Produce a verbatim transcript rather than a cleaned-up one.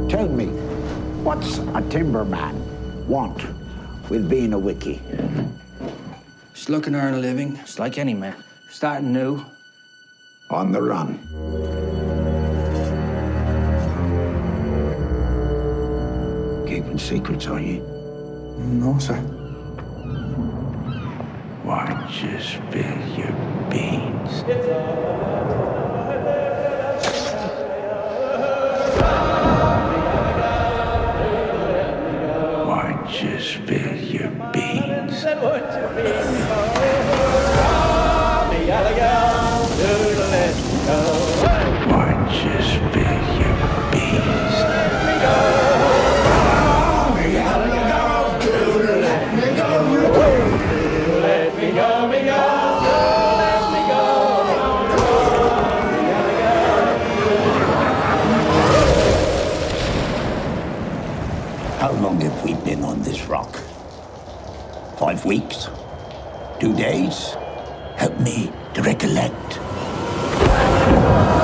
Tell me, what's a timberman want with being a wickie? Just looking to earn a living, just like any man. Starting new. On the run. Keeping secrets, are you? No, sir. Why don't you spill your beans? Why don't you spill your beans? Why don't you spill your beans? How long have we been on this rock? Five weeks? Two days? Help me to recollect.